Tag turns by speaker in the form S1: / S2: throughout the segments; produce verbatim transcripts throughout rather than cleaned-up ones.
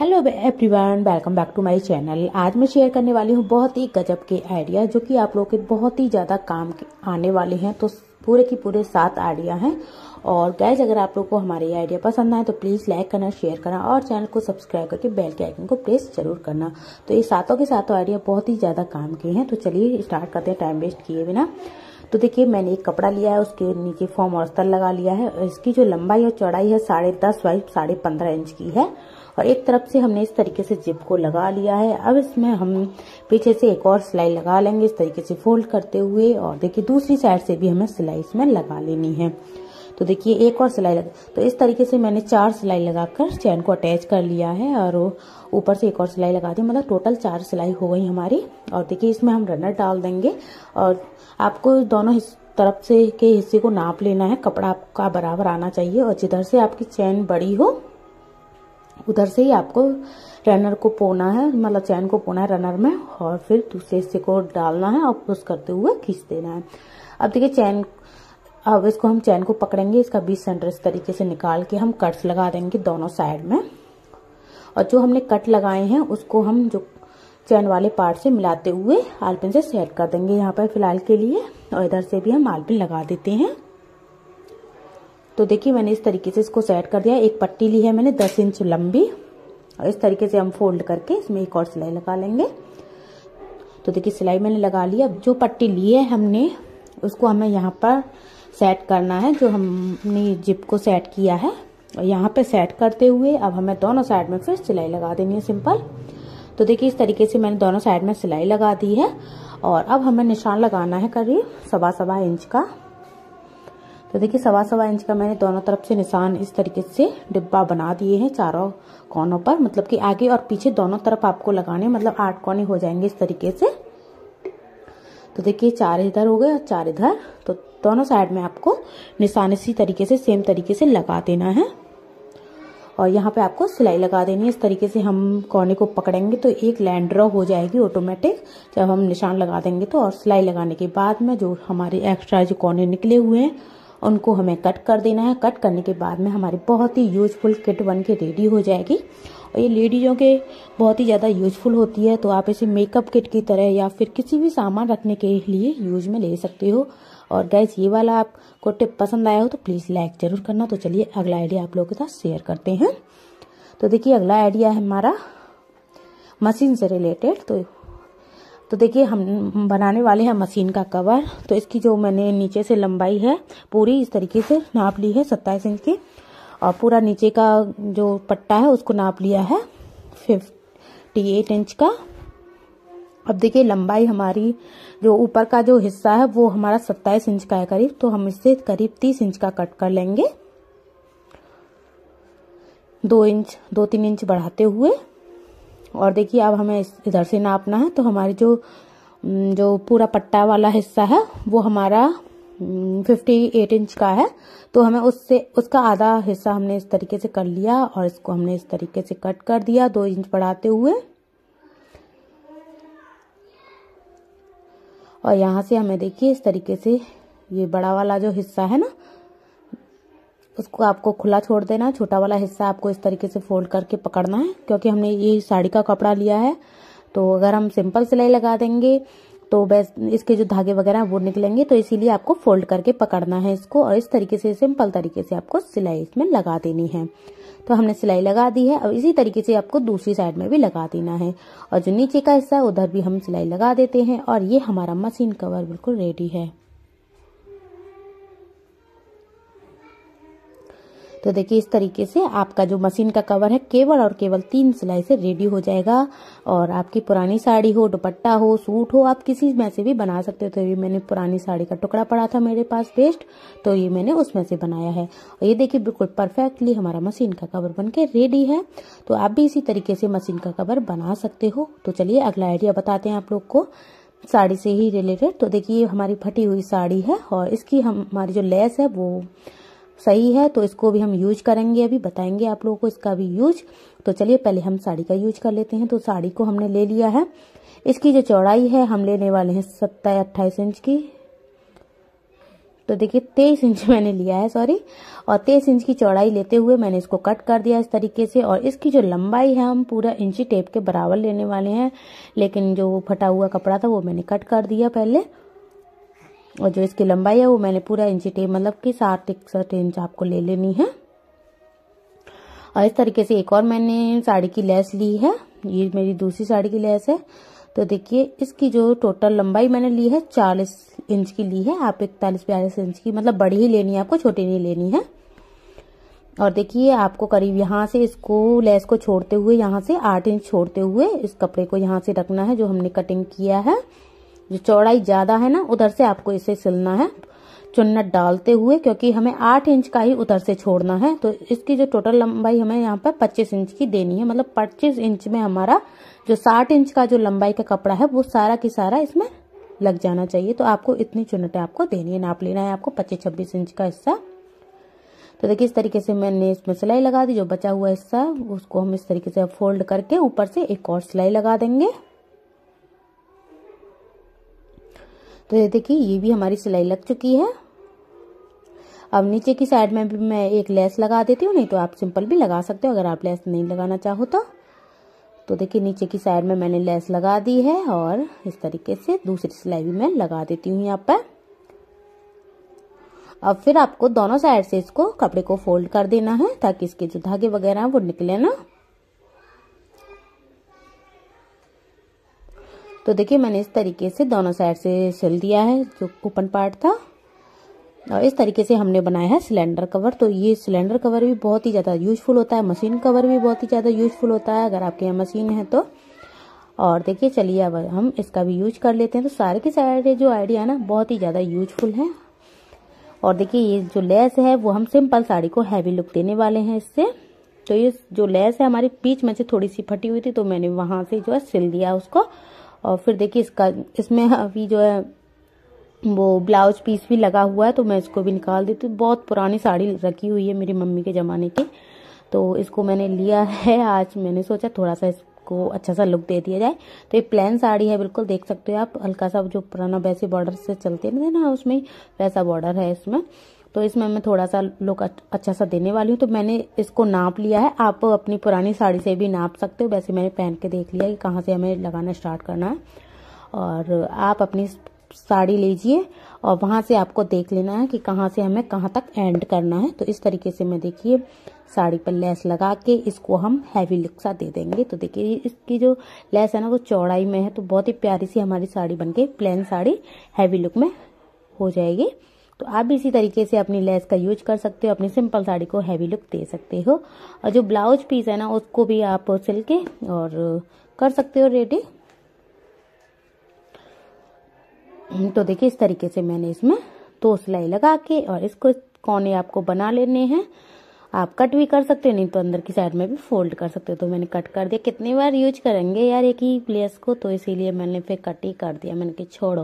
S1: Hello everyone, welcome back to my channel. आज मैं share करने वाली हूँ बहुत ही गजब के आइडिया जो कि आप लोगों के बहुत ही ज़्यादा काम के आने वाले हैं। तो पूरे की पूरे सात आइडिया हैं। और गाइज, अगर आप लोगों को हमारे ये आइडिया पसंद आए तो प्लीज़ लाइक करना, शेयर करना और चैनल को सब्सक्राइब करके बेल के आइकन को प्रेस जरूर करना। तो ये सातों के सातों आइडिया बहुत ही ज़्यादा काम के हैं। तो चलिए स्टार्ट करते हैं टाइम वेस्ट किए बिना। तो देखिए, मैंने एक कपड़ा लिया है, उसके नीचे फॉर्म और अस्तर लगा लिया है। इसकी जो लंबाई और चौड़ाई है साढ़े दस बाई साढ़े पंद्रह इंच की है। और एक तरफ से हमने इस तरीके से जिप को लगा लिया है। अब इसमें हम पीछे से एक और सिलाई लगा लेंगे इस तरीके से फोल्ड करते हुए। और देखिए, दूसरी साइड से भी हमें सिलाई इसमें लगा लेनी है। तो देखिए, एक और सिलाई लगा, तो इस तरीके से मैंने चार सिलाई लगाकर चैन को अटैच कर लिया है और ऊपर से एक और सिलाई लगा दी। मतलब टोटल चार सिलाई हो गई हमारी। और देखिए, इसमें हम रनर डाल देंगे और आपको दोनों तरफ से के हिस्से को नाप लेना है। कपड़ा आपका बराबर आना चाहिए और जिधर से आपकी चैन बड़ी हो उधर से ही आपको रनर को पोना है, मतलब चैन को पोना है रनर में। और फिर दूसरे हिस्से को डालना है और पुश करते हुए खींच देना है। अब देखिए, चैन अब इसको हम चैन को पकड़ेंगे, इसका बीच सेंटर इस तरीके से निकाल के हम कट्स लगा देंगे दोनों साइड में। और जो हमने कट लगाए हैं उसको हम जो चैन वाले पार्ट से मिलाते हुए आलपिन से सेट कर देंगे यहाँ पर फिलहाल के लिए। और इधर से भी हम आलपिन लगा देते हैं। तो देखिए, मैंने इस तरीके से इसको सेट कर दिया। एक पट्टी ली है मैंने दस इंच लंबी और इस तरीके से हम फोल्ड करके इसमें एक और सिलाई लगा लेंगे। तो देखिए, सिलाई मैंने लगा लिया। अब जो पट्टी ली है हमने उसको हमें यहाँ पर सेट करना है, जो हमने जिप को सेट किया है। और यहाँ पे सेट करते हुए अब हमें दोनों साइड में फिर सिलाई लगा देनी है सिंपल। तो देखिए, इस तरीके से मैंने दोनों साइड में सिलाई लगा दी है। और अब हमें निशान लगाना है करीब सवा सवा इंच का। तो देखिए, सवा सवा इंच का मैंने दोनों तरफ से निशान इस तरीके से डिब्बा बना दिए हैं चारों कोनों पर। मतलब कि आगे और पीछे दोनों तरफ आपको लगाने, मतलब आठ कोने हो जाएंगे इस तरीके से। तो देखिए, चार इधर हो गए और चार इधर। तो दोनों साइड में आपको निशान इसी तरीके से सेम तरीके से लगा देना है। और यहाँ पे आपको सिलाई लगा देनी है। इस तरीके से हम कोने को पकड़ेंगे तो एक लाइन ड्रॉ हो जाएगी ऑटोमेटिक जब हम निशान लगा देंगे तो। और सिलाई लगाने के बाद में जो हमारे एक्स्ट्रा जो कोने निकले हुए हैं उनको हमें कट कर देना है। कट करने के बाद में हमारी बहुत ही यूजफुल किट बन के रेडी हो जाएगी। और ये लेडीजों के बहुत ही ज़्यादा यूजफुल होती है। तो आप इसे मेकअप किट की तरह या फिर किसी भी सामान रखने के लिए यूज में ले सकते हो। और गैस, ये वाला आपको टिप पसंद आया हो तो प्लीज़ लाइक जरूर करना। तो चलिए अगला आइडिया आप लोगों के साथ शेयर करते हैं। तो देखिए, अगला आइडिया है हमारा मशीन से रिलेटेड। तो तो देखिए, हम बनाने वाले हैं मशीन का कवर। तो इसकी जो मैंने नीचे से लंबाई है पूरी इस तरीके से नाप ली है सत्ताईस इंच की। और पूरा नीचे का जो पट्टा है उसको नाप लिया है अट्ठावन इंच का। अब देखिए, लंबाई हमारी जो ऊपर का जो हिस्सा है वो हमारा सत्ताईस इंच का है करीब। तो हम इससे करीब तीस इंच का कट कर लेंगे, दो इंच दो तीन इंच बढ़ाते हुए। और देखिए, अब हमें इधर से नापना है। तो हमारी जो जो पूरा पट्टा वाला हिस्सा है वो हमारा अट्ठावन इंच का है। तो हमें उससे उसका आधा हिस्सा हमने इस तरीके से कर लिया और इसको हमने इस तरीके से कट कर दिया दो इंच बढ़ाते हुए। और यहाँ से हमें देखिए इस तरीके से ये बड़ा वाला जो हिस्सा है ना उसको आपको खुला छोड़ देना है। छोटा वाला हिस्सा आपको इस तरीके से फोल्ड करके पकड़ना है, क्योंकि हमने ये साड़ी का कपड़ा लिया है। तो अगर हम सिंपल सिलाई लगा देंगे तो बस इसके जो धागे वगैरह वो निकलेंगे। तो इसीलिए आपको फोल्ड करके पकड़ना है इसको और इस तरीके से सिंपल तरीके से आपको सिलाई इसमें लगा देनी है। तो हमने सिलाई लगा दी है। अब इसी तरीके से आपको दूसरी साइड में भी लगा देना है। और जो नीचे का हिस्सा है उधर भी हम सिलाई लगा देते हैं। और ये हमारा मशीन कवर बिल्कुल रेडी है। तो देखिए, इस तरीके से आपका जो मशीन का कवर है केवल और केवल तीन सिलाई से रेडी हो जाएगा। और आपकी पुरानी साड़ी हो, दुपट्टा हो, सूट हो, आप किसी में से भी बना सकते हो। तो ये मैंने पुरानी साड़ी का टुकड़ा पड़ा था मेरे पास वेस्ट, तो ये मैंने उसमें से बनाया है। और ये देखिए, बिल्कुल परफेक्टली हमारा मशीन का कवर बनके रेडी है। तो आप भी इसी तरीके से मशीन का कवर बना सकते हो। तो चलिए अगला आइडिया बताते हैं आप लोग को साड़ी से ही रिलेटेड। तो देखिए, हमारी फटी हुई साड़ी है और इसकी हम हमारी जो लेस है वो सही है। तो इसको भी हम यूज करेंगे, अभी बताएंगे आप लोगों को इसका भी यूज। तो चलिए पहले हम साड़ी का यूज कर लेते हैं। तो साड़ी को हमने ले लिया है। इसकी जो चौड़ाई है हम लेने वाले हैं सत्ताईस अट्ठाईस इंच की। तो देखिए तेईस इंच मैंने लिया है, सॉरी, और तेईस इंच की चौड़ाई लेते हुए मैंने इसको कट कर दिया इस तरीके से। और इसकी जो लंबाई है हम पूरा इंची टेप के बराबर लेने वाले हैं, लेकिन जो फटा हुआ कपड़ा था वो मैंने कट कर दिया पहले। और जो इसकी लंबाई है वो मैंने पूरा इंची टेप मतलब कि साठ इकसठ इंच आपको ले लेनी है। और इस तरीके से एक और मैंने साड़ी की लेस ली है, ये मेरी दूसरी साड़ी की लेस है। तो देखिए इसकी जो टोटल लंबाई मैंने ली है चालीस इंच की ली है, आप इकतालीस बयालीस इंच की, मतलब बड़ी ही लेनी है आपको, छोटी नहीं लेनी है। और देखिए आपको करीब यहाँ से इसको लेस को छोड़ते हुए यहाँ से आठ इंच छोड़ते हुए इस कपड़े को यहाँ से रखना है जो हमने कटिंग किया है। जो चौड़ाई ज्यादा है ना उधर से आपको इसे सिलना है चुन्नट डालते हुए, क्योंकि हमें आठ इंच का ही उधर से छोड़ना है। तो इसकी जो टोटल लंबाई हमें यहाँ पर पच्चीस इंच की देनी है, मतलब पच्चीस इंच में हमारा जो साठ इंच का जो लंबाई का कपड़ा है वो सारा की सारा इसमें लग जाना चाहिए। तो आपको इतनी चुन्नटें आपको देनी है, नाप लेना है आपको पच्चीस छब्बीस इंच का हिस्सा। तो देखिए इस तरीके से मैंने इसमें सिलाई लगा दी। जो बचा हुआ हिस्सा उसको हम इस तरीके से फोल्ड करके ऊपर से एक और सिलाई लगा देंगे। तो ये देखिए ये भी हमारी सिलाई लग चुकी है। अब नीचे की साइड में भी मैं एक लेस लगा देती हूँ, नहीं तो आप सिंपल भी लगा सकते हो अगर आप लेस नहीं लगाना चाहो तो। तो देखिए नीचे की साइड में मैंने लेस लगा दी है और इस तरीके से दूसरी सिलाई भी मैं लगा देती हूँ यहाँ पर। अब फिर आपको दोनों साइड से इसको कपड़े को फोल्ड कर देना है ताकि इसके जो धागे वगैरह हैं वो निकले ना। तो देखिए मैंने इस तरीके से दोनों साइड से सिल दिया है जो ओपन पार्ट था। और इस तरीके से हमने बनाया है सिलेंडर कवर। तो ये सिलेंडर कवर भी बहुत ही ज़्यादा यूजफुल होता है, मशीन कवर भी बहुत ही ज़्यादा यूजफुल होता है अगर आपके यहाँ मशीन है तो। और देखिए चलिए अब हम इसका भी यूज कर लेते हैं। तो सारे के सारे जो आइडिया है ना बहुत ही ज़्यादा यूजफुल है। और देखिए ये जो लेस है वो हम सिंपल साड़ी को हैवी लुक देने वाले हैं इससे। तो ये जो लेस है हमारी बीच में से थोड़ी सी फटी हुई थी तो मैंने वहां से जो है सिल दिया उसको। और फिर देखिए इसका इसमें अभी जो है वो ब्लाउज पीस भी लगा हुआ है तो मैं इसको भी निकाल देती हूँ। बहुत पुरानी साड़ी रखी हुई है मेरी मम्मी के ज़माने की, तो इसको मैंने लिया है आज। मैंने सोचा थोड़ा सा इसको अच्छा सा लुक दे दिया जाए। तो ये प्लेन साड़ी है, बिल्कुल देख सकते हो आप, हल्का सा जो पुराना वैसे बॉर्डर से चलते नहीं ना उसमें वैसा बॉर्डर है इसमें। तो इसमें मैं थोड़ा सा लुक अच्छा सा देने वाली हूँ। तो मैंने इसको नाप लिया है, आप अपनी पुरानी साड़ी से भी नाप सकते हो। वैसे मैंने पहन के देख लिया कि कहाँ से हमें लगाना स्टार्ट करना है। और आप अपनी साड़ी लीजिए और वहां से आपको देख लेना है कि कहाँ से हमें कहाँ तक एंड करना है। तो इस तरीके से मैं देखिए साड़ी पर लेस लगा के इसको हम हैवी लुक सा दे देंगे। तो देखिए इसकी जो लेस है ना वो चौड़ाई में है, तो बहुत ही प्यारी सी हमारी साड़ी बनके प्लेन साड़ी हैवी लुक में हो जाएगी। तो आप भी इसी तरीके से अपनी लेस का यूज कर सकते हो, अपनी सिंपल साड़ी को हैवी लुक दे सकते हो। और जो ब्लाउज पीस है ना उसको भी आप सिल के और कर सकते हो रेडी। तो देखिए इस तरीके से मैंने इसमें दो सिलाई लगा के और इसको कोने आपको बना लेने हैं। आप कट भी कर सकते हो, नहीं तो अंदर की साइड में भी फोल्ड कर सकते हो। तो मैंने कट कर दिया। कितनी बार यूज करेंगे यार एक ही लेस को, तो इसीलिए मैंने फिर कट ही कर दिया। मैंने कि छोड़ो।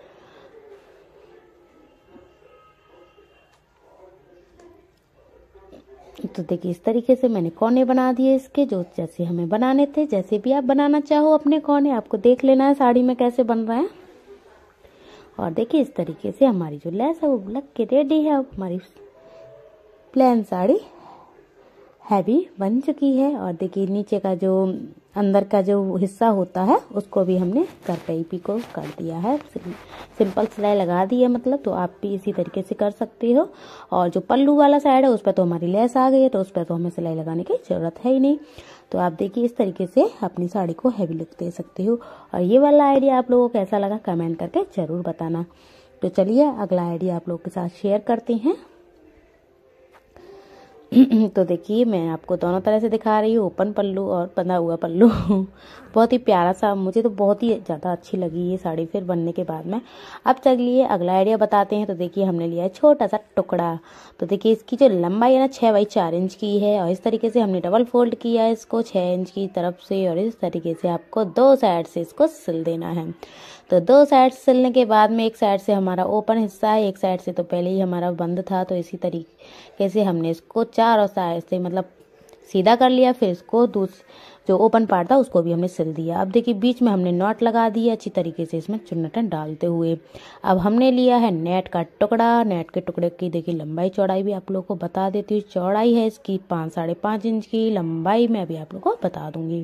S1: तो देखिए इस तरीके से मैंने कोने बना दिए इसके, जो जैसे हमें बनाने थे। जैसे भी आप बनाना चाहो अपने कोने, आपको देख लेना है साड़ी में कैसे बन रहा है। और देखिए इस तरीके से हमारी जो लेस है वो लग के रेडी है। अब हमारी प्लेन साड़ी हैवी बन चुकी है। और देखिए नीचे का जो अंदर का जो हिस्सा होता है उसको भी हमने करपई को कर दिया है, सिंपल सिलाई लगा दी है मतलब। तो आप भी इसी तरीके से कर सकते हो। और जो पल्लू वाला साइड है उस पर तो हमारी लेस आ गई है, तो उस पर तो हमें सिलाई लगाने की जरूरत है ही नहीं। तो आप देखिए इस तरीके से अपनी साड़ी को हैवी लुक दे सकते हो। और ये वाला आइडिया आप लोगों को कैसा लगा कमेंट करके जरूर बताना। तो चलिए अगला आइडिया आप लोगों के साथ शेयर करते हैं। तो देखिए मैं आपको दोनों तरह से दिखा रही हूँ, ओपन पल्लू और बंधा हुआ पल्लू। बहुत ही प्यारा सा, मुझे तो बहुत ही ज़्यादा अच्छी लगी ये साड़ी फिर बनने के बाद में। अब चलिए अगला आइडिया बताते हैं। तो देखिए हमने लिया है छोटा सा टुकड़ा। तो देखिए इसकी जो लंबाई है ना छः बाई चार इंच की है। और इस तरीके से हमने डबल फोल्ड किया है इसको छः इंच की तरफ से। और इस तरीके से आपको दो साइड से इसको सिल देना है। तो दो साइड सिलने के बाद में एक साइड से हमारा ओपन हिस्सा है, एक साइड से तो पहले ही हमारा बंद था। तो इसी तरीके से हमने इसको चारों साइड से मतलब सीधा कर लिया। फिर इसको दूस जो ओपन पार्ट था उसको भी हमने सिल दिया। अब देखिए बीच में हमने नॉट लगा दिया अच्छी तरीके से इसमें चुन्नटन डालते हुए। अब हमने लिया है नेट का टुकड़ा। नेट के टुकड़े की देखिए लंबाई चौड़ाई भी आप लोगों को बता देती हूँ। चौड़ाई है इसकी पाँच साढ़े पाँच इंच की, लंबाई मैं अभी आप लोगों को बता दूंगी।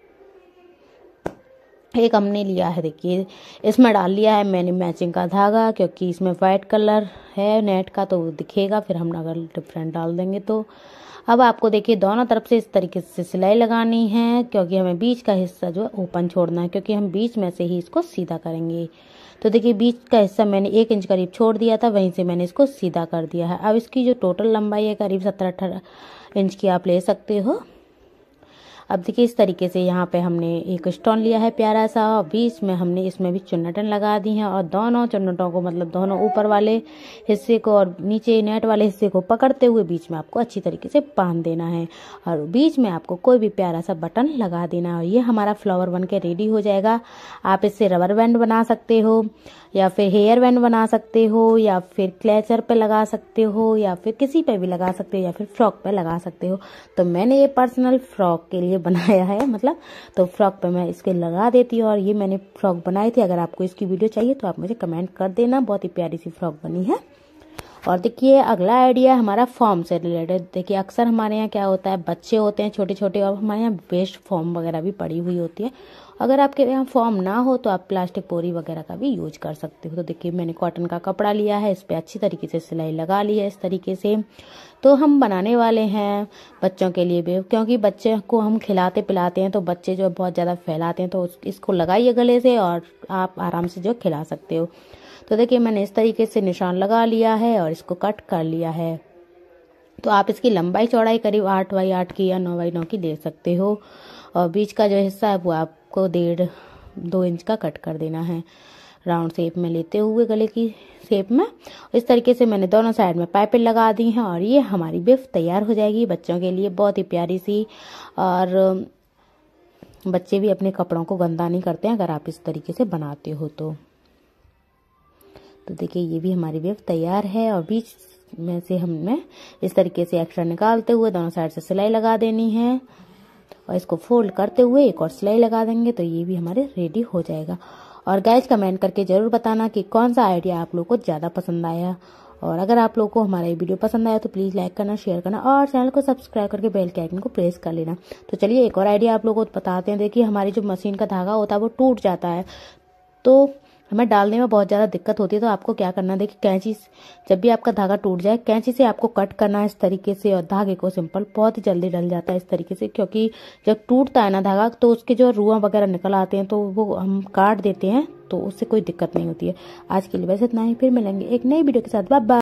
S1: एक हमने लिया है, देखिए इसमें डाल लिया है मैंने मैचिंग का धागा, क्योंकि इसमें वाइट कलर है नेट का तो दिखेगा, फिर हम अगर डिफरेंट डाल देंगे तो। अब आपको देखिए दोनों तरफ से इस तरीके से सिलाई लगानी है, क्योंकि हमें बीच का हिस्सा जो है ओपन छोड़ना है, क्योंकि हम बीच में से ही इसको सीधा करेंगे। तो देखिए बीच का हिस्सा मैंने एक इंच करीब छोड़ दिया था, वहीं से मैंने इसको सीधा कर दिया है। अब इसकी जो टोटल लंबाई है करीब सत्रह अठारह इंच की आप ले सकते हो। अब देखिए इस तरीके से यहाँ पे हमने एक स्टोन लिया है प्यारा सा, और बीच में हमने इसमें भी चुन्नटन लगा दी है, और दोनों चुन्नटों को मतलब दोनों ऊपर वाले हिस्से को और नीचे नेट वाले हिस्से को पकड़ते हुए बीच में आपको अच्छी तरीके से बांध देना है, और बीच में आपको कोई भी प्यारा सा बटन लगा देना है। और ये हमारा फ्लावर बन के रेडी हो जाएगा। आप इससे रबर बैंड बना सकते हो, या फिर हेयर बैंड बना सकते हो, या फिर क्लेचर पे लगा सकते हो, या फिर किसी पे भी लगा सकते हो, या फिर फ्रॉक पे लगा सकते हो। तो मैंने ये पर्सनल फ्रॉक के लिए बनाया है, मतलब तो फ्रॉक पे मैं इसके लगा देती हूँ, और ये मैंने फ्रॉक बनाई थी। अगर आपको इसकी वीडियो चाहिए तो आप मुझे कमेंट कर देना। बहुत ही प्यारी सी फ्रॉक बनी है। और देखिए अगला आइडिया हमारा फॉर्म से रिलेटेड। देखिए अक्सर हमारे यहाँ क्या होता है, बच्चे होते हैं छोटे छोटे, और हमारे यहाँ वेस्ट फॉर्म वगैरह भी पड़ी हुई होती है। अगर आपके यहाँ फॉर्म ना हो तो आप प्लास्टिक पोरी वगैरह का भी यूज कर सकते हो। तो देखिए मैंने कॉटन का कपड़ा लिया है, इस पे अच्छी तरीके से सिलाई लगा ली है इस तरीके से। तो हम बनाने वाले हैं बच्चों के लिए भी, क्योंकि बच्चे को हम खिलाते पिलाते हैं तो बच्चे जो बहुत ज़्यादा फैलाते हैं, तो इसको लगाइए गले से और आप आराम से जो खिला सकते हो। तो देखिए मैंने इस तरीके से निशान लगा लिया है और इसको कट कर लिया है। तो आप इसकी लंबाई चौड़ाई करीब आठ बाई आठ की या नौ बाई नौ की ले सकते हो, और बीच का जो हिस्सा है वो आपको डेढ़ दो इंच का कट कर देना है राउंड शेप में लेते हुए गले की शेप में। इस तरीके से मैंने दोनों साइड में पाइपें लगा दी हैं, और ये हमारी बिफ तैयार हो जाएगी बच्चों के लिए, बहुत ही प्यारी सी। और बच्चे भी अपने कपड़ों को गंदा नहीं करते हैं अगर आप इस तरीके से बनाते हो तो। तो देखिए ये भी हमारी वेव तैयार है, और बीच में से हमने इस तरीके से एक्स्ट्रा निकालते हुए दोनों साइड से सिलाई लगा देनी है, और इसको फोल्ड करते हुए एक और सिलाई लगा देंगे तो ये भी हमारे रेडी हो जाएगा। और गाइज कमेंट करके जरूर बताना कि कौन सा आइडिया आप लोगों को ज़्यादा पसंद आया, और अगर आप लोगों को हमारा ये वीडियो पसंद आया तो प्लीज़ लाइक करना, शेयर करना, और चैनल को सब्सक्राइब करके बेल के आइकन को प्रेस कर लेना। तो चलिए एक और आइडिया आप लोगों को बताते हैं। देखिए हमारी जो मशीन का धागा होता है वो टूट जाता है, तो हमें डालने में बहुत ज़्यादा दिक्कत होती है। तो आपको क्या करना है, देखिए कैंची, जब भी आपका धागा टूट जाए कैंची से आपको कट करना है इस तरीके से, और धागे को सिंपल बहुत ही जल्दी डल जाता है इस तरीके से, क्योंकि जब टूटता है ना धागा तो उसके जो रुआ वगैरह निकल आते हैं तो वो हम काट देते हैं, तो उससे कोई दिक्कत नहीं होती है। आज के लिए बस इतना ही, फिर मिलेंगे एक नई वीडियो के साथ। Bye bye.